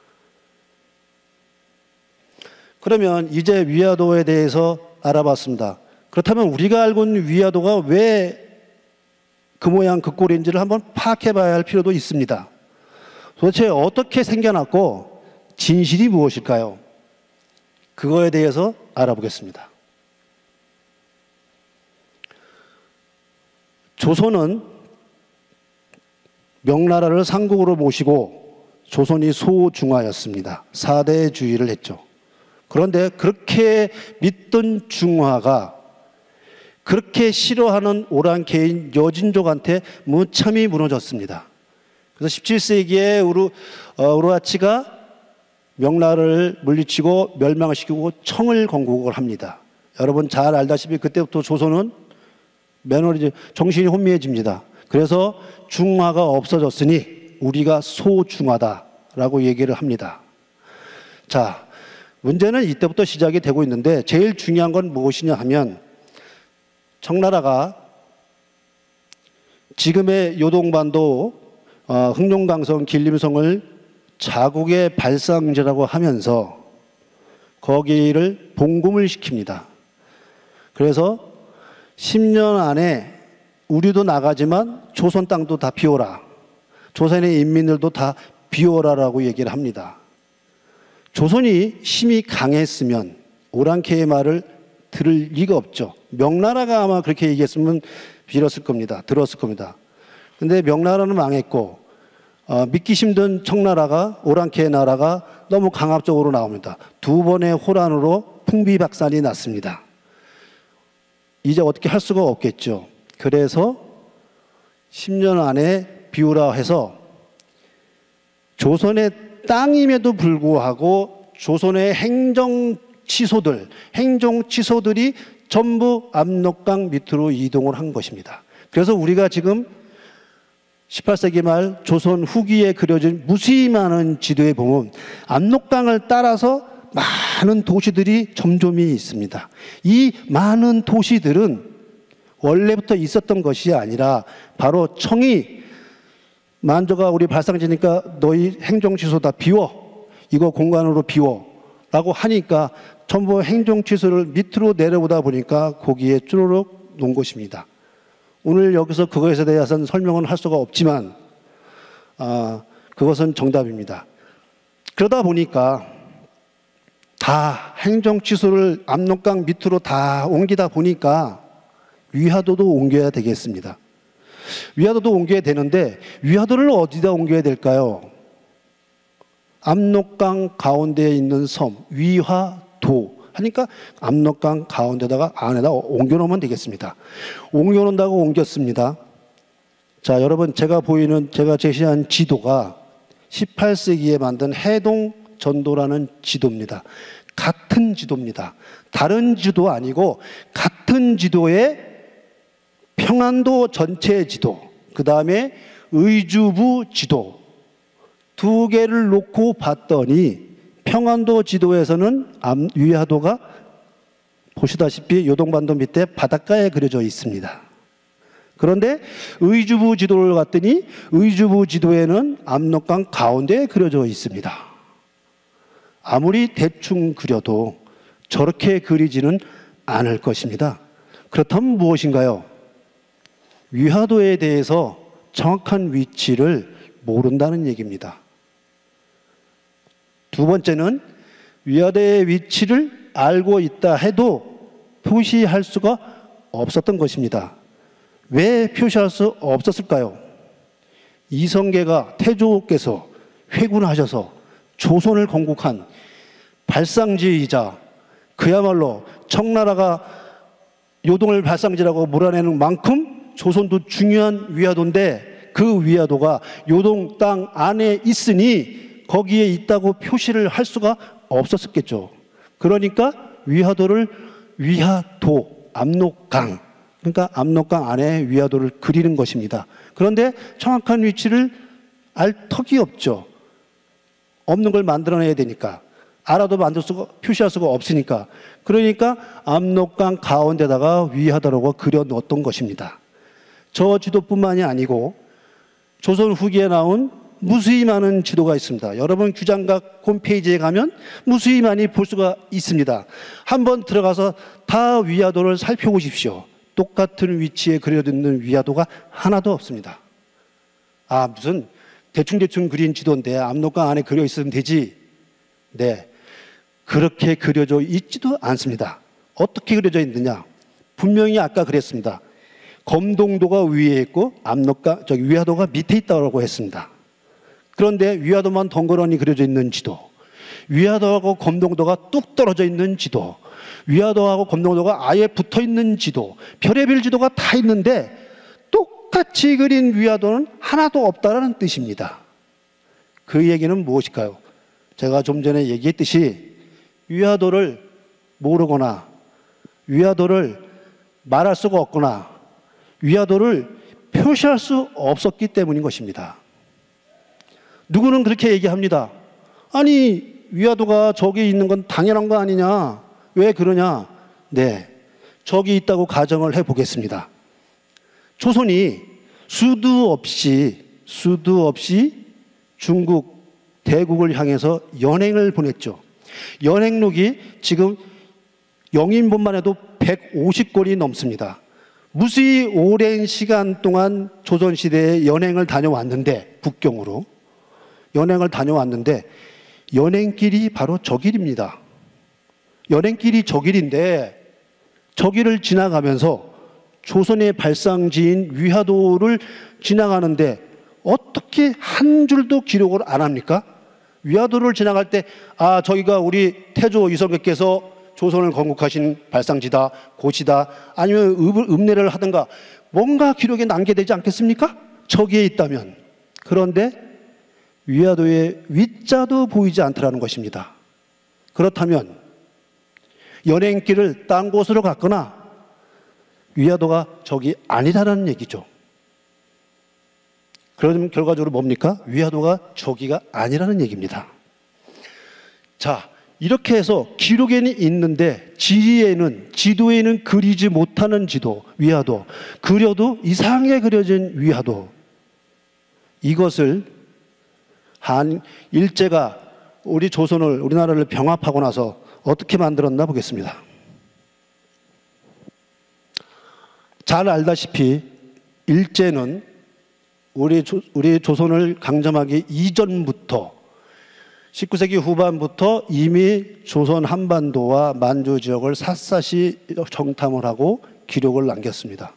그러면 이제 위화도에 대해서 알아봤습니다. 그렇다면 우리가 알고 있는 위화도가 왜 그 모양 그 꼴인지를 한번 파악해 봐야 할 필요도 있습니다. 도대체 어떻게 생겨났고 진실이 무엇일까요? 그거에 대해서 알아보겠습니다. 조선은 명나라를 상국으로 모시고 조선이 소중화였습니다. 사대주의를 했죠. 그런데 그렇게 믿던 중화가 그렇게 싫어하는 오랑캐인 여진족한테 무참히 무너졌습니다. 그래서 십칠 세기에 우루, 어, 우루아치가 명나라를 물리치고 멸망을 시키고 청을 건국을 합니다. 여러분 잘 알다시피 그때부터 조선은 매너리즘, 정신이 혼미해집니다. 그래서 중화가 없어졌으니 우리가 소중화다라고 얘기를 합니다. 자, 문제는 이때부터 시작이 되고 있는데 제일 중요한 건 무엇이냐 하면 청나라가 지금의 요동반도 어, 흑룡강성 길림성을 자국의 발상지라고 하면서 거기를 봉금을 시킵니다. 그래서 십 년 안에 우리도 나가지만 조선 땅도 다 비워라. 조선의 인민들도 다 비워라라고 얘기를 합니다. 조선이 힘이 강했으면 오랑캐의 말을 들을 리가 없죠. 명나라가 아마 그렇게 얘기했으면 빌었을 겁니다. 들었을 겁니다. 근데 명나라는 망했고 어, 믿기 힘든 청나라가 오랑캐의 나라가 너무 강압적으로 나옵니다. 두 번의 호란으로 풍비박산이 났습니다. 이제 어떻게 할 수가 없겠죠. 그래서 십 년 안에 비우라 해서 조선의 땅임에도 불구하고 조선의 행정 취소들, 행정 취소들이 전부 압록강 밑으로 이동을 한 것입니다. 그래서 우리가 지금 십팔 세기 말 조선 후기에 그려진 무수히 많은 지도에 보면 압록강을 따라서 많은 도시들이 점점이 있습니다. 이 많은 도시들은 원래부터 있었던 것이 아니라 바로 청이 만조가 우리 발상지니까 너희 행정취소 다 비워. 이거 공간으로 비워. 라고 하니까 전부 행정취소를 밑으로 내려오다 보니까 거기에 쭈르륵 놓은 것입니다. 오늘 여기서 그것에 대해서는 설명은 할 수가 없지만 아, 그것은 정답입니다. 그러다 보니까 다 행정취소를 압록강 밑으로 다 옮기다 보니까 위화도도 옮겨야 되겠습니다. 위화도도 옮겨야 되는데 위화도를 어디다 옮겨야 될까요? 압록강 가운데에 있는 섬 위화도 하니까 압록강 가운데다가 안에다 옮겨놓으면 되겠습니다. 옮겨놓는다고 옮겼습니다. 자, 여러분 제가 보이는 제가 제시한 지도가 십팔 세기에 만든 해동 전도라는 지도입니다. 같은 지도입니다. 다른 지도 아니고 같은 지도에 평안도 전체 지도, 그 다음에 의주부 지도 두 개를 놓고 봤더니 평안도 지도에서는 위화도가 보시다시피 요동반도 밑에 바닷가에 그려져 있습니다. 그런데 의주부 지도를 봤더니 의주부 지도에는 압록강 가운데에 그려져 있습니다. 아무리 대충 그려도 저렇게 그리지는 않을 것입니다. 그렇다면 무엇인가요? 위화도에 대해서 정확한 위치를 모른다는 얘기입니다. 두 번째는 위화도의 위치를 알고 있다 해도 표시할 수가 없었던 것입니다. 왜 표시할 수 없었을까요? 이성계가 태조께서 회군하셔서 조선을 건국한 발상지이자 그야말로 청나라가 요동을 발상지라고 몰아내는 만큼 조선도 중요한 위화도인데 그 위화도가 요동 땅 안에 있으니 거기에 있다고 표시를 할 수가 없었겠죠. 그러니까 위화도를 위화도, 압록강, 그러니까 압록강 안에 위화도를 그리는 것입니다. 그런데 정확한 위치를 알 턱이 없죠. 없는 걸 만들어내야 되니까. 알아도 만들 수가, 표시할 수가 없으니까. 그러니까 압록강 가운데다가 위화도라고 그려 놓았던 것입니다. 저 지도뿐만이 아니고 조선 후기에 나온 무수히 많은 지도가 있습니다. 여러분 규장각 홈페이지에 가면 무수히 많이 볼 수가 있습니다. 한번 들어가서 다 위화도를 살펴보십시오. 똑같은 위치에 그려있는 위화도가 하나도 없습니다. 아, 무슨 대충대충 그린 지도인데 압록강 안에 그려 있으면 되지. 네, 그렇게 그려져 있지도 않습니다. 어떻게 그려져 있느냐? 분명히 아까 그랬습니다. 검동도가 위에 있고 압록강, 저기 위화도가 밑에 있다고 했습니다. 그런데 위화도만 덩그러니 그려져 있는 지도, 위화도하고 검동도가 뚝 떨어져 있는 지도, 위화도하고 검동도가 아예 붙어 있는 지도, 별의별 지도가 다 있는데 똑같이 그린 위화도는 하나도 없다는 뜻입니다. 그 얘기는 무엇일까요? 제가 좀 전에 얘기했듯이 위화도를 모르거나 위화도를 말할 수가 없거나 위화도를 표시할 수 없었기 때문인 것입니다. 누구는 그렇게 얘기합니다. 아니, 위화도가 저기 있는 건 당연한 거 아니냐? 왜 그러냐? 네, 저기 있다고 가정을 해보겠습니다. 조선이 수도 없이 수도 없이 중국, 대국을 향해서 연행을 보냈죠. 연행록이 지금 영인본만 해도 백오십 권이 넘습니다. 무수히 오랜 시간 동안 조선시대에 연행을 다녀왔는데, 국경으로 연행을 다녀왔는데 연행길이 바로 저 길입니다. 연행길이 저 길인데 저 길을 지나가면서 조선의 발상지인 위화도를 지나가는데 어떻게 한 줄도 기록을 안 합니까? 위화도를 지나갈 때 아, 저기가 우리 태조 이성계께서 조선을 건국하신 발상지다, 곳이다, 아니면 읍내를 하든가 뭔가 기록에 남겨되지 않겠습니까? 저기에 있다면. 그런데 위화도의 위자도 보이지 않더라는 것입니다. 그렇다면 연행길을 딴 곳으로 갔거나 위화도가 저기 아니라는 얘기죠. 그러면 결과적으로 뭡니까? 위화도가 저기가 아니라는 얘기입니다. 자, 이렇게 해서 기록에는 있는데 지리에는, 지도에는 그리지 못하는 지도, 위화도, 그려도 이상하게 그려진 위화도, 이것을 한 일제가 우리 조선을, 우리나라를 병합하고 나서 어떻게 만들었나 보겠습니다. 잘 알다시피 일제는 우리, 조, 우리 조선을 강점하기 이전부터 십구 세기 후반부터 이미 조선 한반도와 만주 지역을 샅샅이 정탐을 하고 기록을 남겼습니다.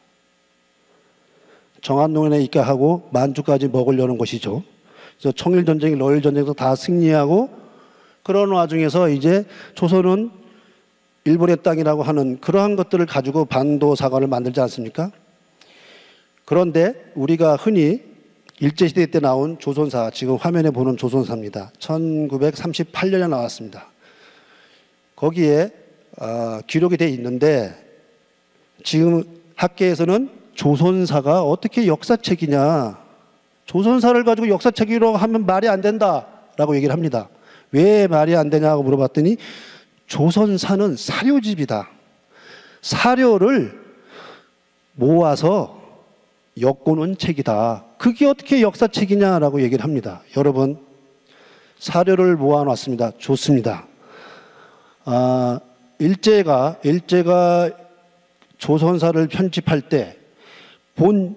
정안동에 있게 하고 만주까지 먹으려는 것이죠. 그래서 청일전쟁, 러일전쟁에서 다 승리하고 그런 와중에서 이제 조선은 일본의 땅이라고 하는 그러한 것들을 가지고 반도사관을 만들지 않습니까? 그런데 우리가 흔히 일제시대 때 나온 조선사, 지금 화면에 보는 조선사입니다. 천구백삼십팔 년에 나왔습니다. 거기에 어, 기록이 되어 있는데 지금 학계에서는 조선사가 어떻게 역사책이냐, 조선사를 가지고 역사책이라고 하면 말이 안 된다라고 얘기를 합니다. 왜 말이 안 되냐고 물어봤더니 조선사는 사료집이다. 사료를 모아서 엮어놓은 책이다. 그게 어떻게 역사책이냐라고 얘기를 합니다. 여러분, 사료를 모아놨습니다. 좋습니다. 아, 일제가 일제가 조선사를 편집할 때 본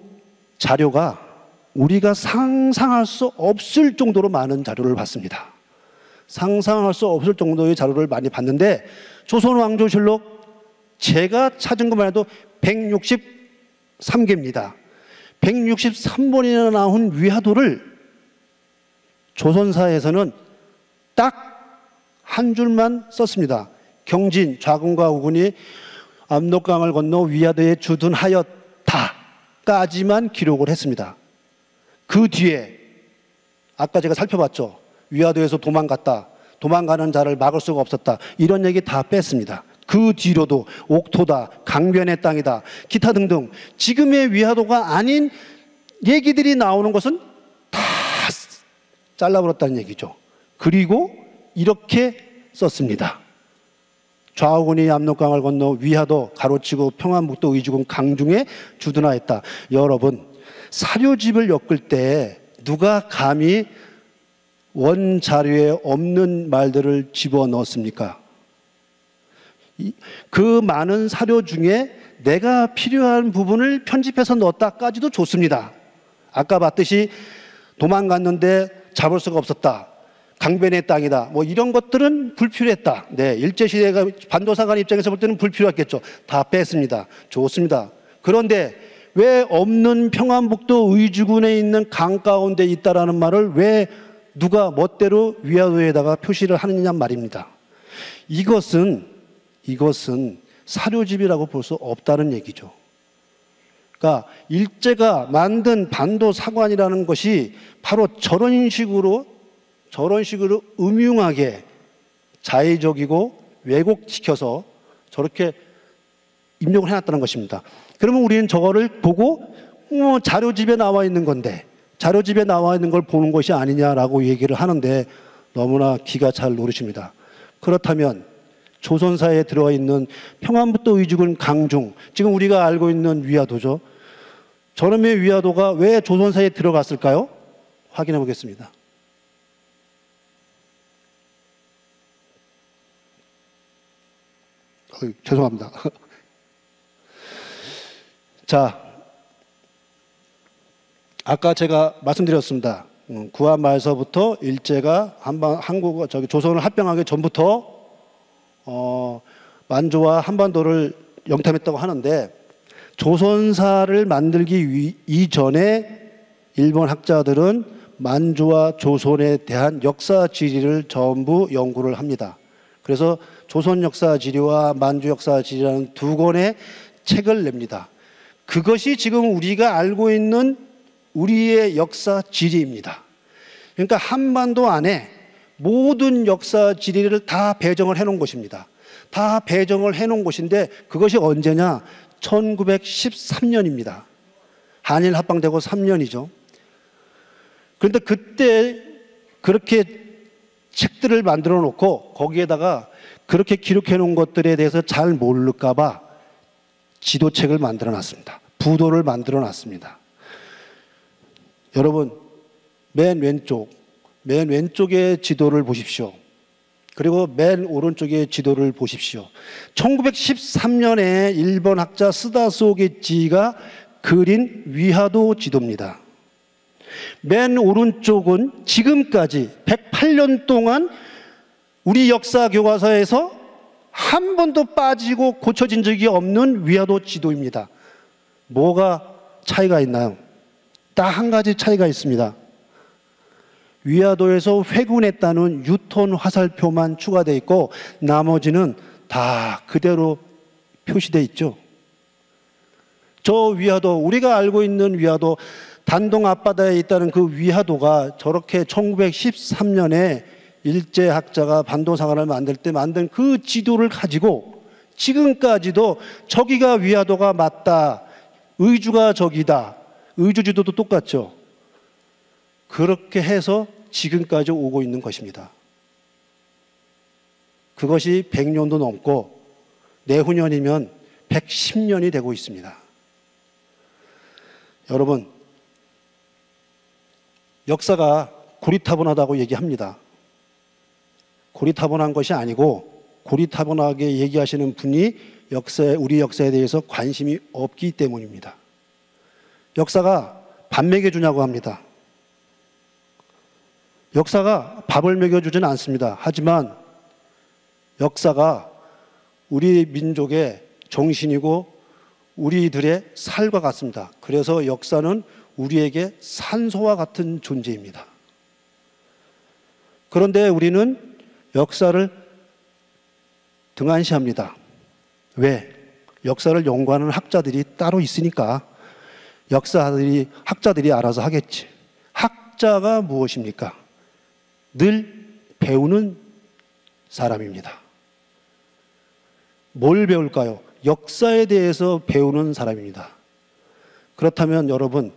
자료가 우리가 상상할 수 없을 정도로 많은 자료를 봤습니다. 상상할 수 없을 정도의 자료를 많이 봤는데 조선왕조실록 제가 찾은 것만 해도 백육십삼 개입니다. 백육십삼 번이나 나온 위화도를 조선사에서는 딱 한 줄만 썼습니다. 경진, 좌군과 우군이 압록강을 건너 위화도에 주둔하였다까지만 기록을 했습니다. 그 뒤에 아까 제가 살펴봤죠. 위화도에서 도망갔다. 도망가는 자를 막을 수가 없었다. 이런 얘기 다 뺐습니다. 그 뒤로도 옥토다, 강변의 땅이다, 기타 등등 지금의 위화도가 아닌 얘기들이 나오는 것은 다 잘라버렸다는 얘기죠. 그리고 이렇게 썼습니다. 좌우군이 압록강을 건너 위화도 가로치고 평안북도 의주군 강중에 주둔하였다. 여러분, 사료집을 엮을 때 누가 감히 원자료에 없는 말들을 집어넣었습니까? 그 많은 사료 중에 내가 필요한 부분을 편집해서 넣었다까지도 좋습니다. 아까 봤듯이 도망갔는데 잡을 수가 없었다. 강변의 땅이다. 뭐 이런 것들은 불필요했다. 네, 일제시대가 반도사관 입장에서 볼 때는 불필요했겠죠. 다 뺐습니다. 좋습니다. 그런데 왜 없는 평안북도 의주군에 있는 강 가운데 있다라는 말을 왜 누가 멋대로 위화도에다가 표시를 하느냐 말입니다. 이것은 이것은 사료집이라고 볼 수 없다는 얘기죠. 그러니까 일제가 만든 반도사관이라는 것이 바로 저런 식으로 저런 식으로 음흉하게 자의적이고 왜곡시켜서 저렇게 입력을 해놨다는 것입니다. 그러면 우리는 저거를 보고 어, 자료집에 나와 있는 건데 자료집에 나와 있는 걸 보는 것이 아니냐라고 얘기를 하는데 너무나 기가 잘 노르십니다. 그렇다면 조선사에 들어가 있는 평안북도 의주군 강중, 지금 우리가 알고 있는 위화도죠. 저놈의 위화도가 왜 조선사에 들어갔을까요? 확인해 보겠습니다. 어이, 죄송합니다. 자, 아까 제가 말씀드렸습니다. 구한 말서부터 일제가 한반 한국 저기 조선을 합병하기 전부터 어, 만주와 한반도를 영탐했다고 하는데 조선사를 만들기 위, 이전에 일본 학자들은 만주와 조선에 대한 역사 지리를 전부 연구를 합니다. 그래서 조선 역사 지리와 만주 역사 지리라는 두 권의 책을 냅니다. 그것이 지금 우리가 알고 있는 우리의 역사 지리입니다. 그러니까 한반도 안에 모든 역사 지리를 다 배정을 해놓은 곳입니다. 다 배정을 해놓은 곳인데 그것이 언제냐? 천구백십삼 년입니다. 한일 합방되고 삼 년이죠. 그런데 그때 그렇게 책들을 만들어 놓고 거기에다가 그렇게 기록해 놓은 것들에 대해서 잘 모를까 봐 지도책을 만들어 놨습니다. 부도를 만들어 놨습니다. 여러분, 맨 왼쪽, 맨 왼쪽의 지도를 보십시오. 그리고 맨 오른쪽의 지도를 보십시오. 천구백십삼 년에 일본 학자 스다소게치가 그린 위화도 지도입니다. 맨 오른쪽은 지금까지 백팔 년 동안 우리 역사 교과서에서 한 번도 빠지고 고쳐진 적이 없는 위화도 지도입니다. 뭐가 차이가 있나요? 딱 한 가지 차이가 있습니다. 위화도에서 회군했다는 유톤 화살표만 추가되어 있고 나머지는 다 그대로 표시되어 있죠. 저 위화도, 우리가 알고 있는 위화도, 단동 앞바다에 있다는 그 위화도가 저렇게 천구백십삼 년에 일제학자가 반도사관을 만들 때 만든 그 지도를 가지고 지금까지도 저기가 위화도가 맞다, 의주가 저기다, 의주 지도도 똑같죠. 그렇게 해서 지금까지 오고 있는 것입니다. 그것이 백 년도 넘고 내후년이면 백십 년이 되고 있습니다. 여러분, 역사가 고리타분하다고 얘기합니다. 고리타분한 것이 아니고 고리타분하게 얘기하시는 분이 역사에, 우리 역사에 대해서 관심이 없기 때문입니다. 역사가 밥 먹여주냐고 합니다. 역사가 밥을 먹여주지는 않습니다. 하지만 역사가 우리 민족의 정신이고 우리들의 살과 같습니다. 그래서 역사는 우리에게 산소와 같은 존재입니다. 그런데 우리는 역사를 등한시합니다. 왜? 역사를 연구하는 학자들이 따로 있으니까 역사들이, 학자들이 알아서 하겠지. 학자가 무엇입니까? 늘 배우는 사람입니다. 뭘 배울까요? 역사에 대해서 배우는 사람입니다. 그렇다면 여러분,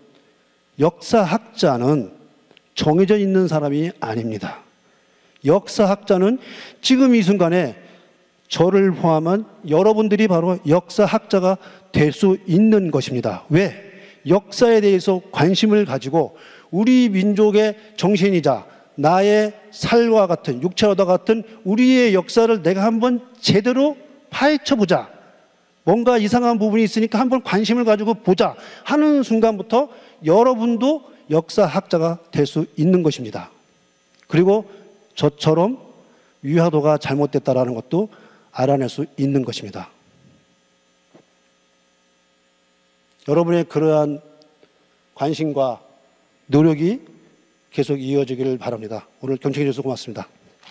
역사학자는 정해져 있는 사람이 아닙니다. 역사학자는 지금 이 순간에 저를 포함한 여러분들이 바로 역사학자가 될 수 있는 것입니다. 왜? 역사에 대해서 관심을 가지고 우리 민족의 정신이자 나의 살과 같은, 육체와 같은 우리의 역사를 내가 한번 제대로 파헤쳐보자. 뭔가 이상한 부분이 있으니까 한번 관심을 가지고 보자 하는 순간부터 여러분도 역사학자가 될 수 있는 것입니다. 그리고 저처럼 위화도가 잘못됐다는 것도 알아낼 수 있는 것입니다. 여러분의 그러한 관심과 노력이 계속 이어지기를 바랍니다. 오늘 경청해 주셔서 고맙습니다.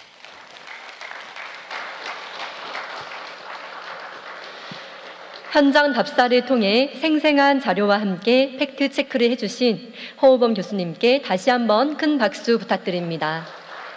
현장 답사를 통해 생생한 자료와 함께 팩트 체크를 해주신 허우범 교수님께 다시 한번 큰 박수 부탁드립니다.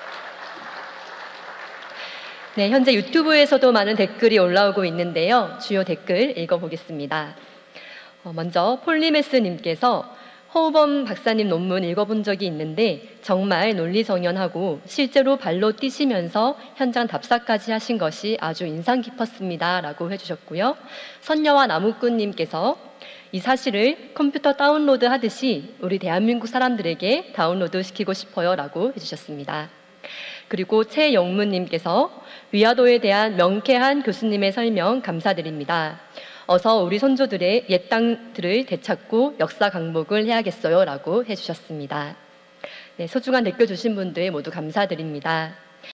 네, 현재 유튜브에서도 많은 댓글이 올라오고 있는데요. 주요 댓글 읽어보겠습니다. 어, 먼저 폴리메스님께서 허우범 박사님 논문 읽어본 적이 있는데 정말 논리정연하고 실제로 발로 뛰시면서 현장 답사까지 하신 것이 아주 인상 깊었습니다 라고 해주셨고요. 선녀와 나무꾼님께서 이 사실을 컴퓨터 다운로드 하듯이 우리 대한민국 사람들에게 다운로드 시키고 싶어요 라고 해주셨습니다. 그리고 최영무님께서 위화도에 대한 명쾌한 교수님의 설명 감사드립니다. 어서 우리 선조들의 옛 땅들을 되찾고 역사 강복을 해야겠어요 라고 해주셨습니다. 네, 소중한 댓글 주신 분들 모두 감사드립니다.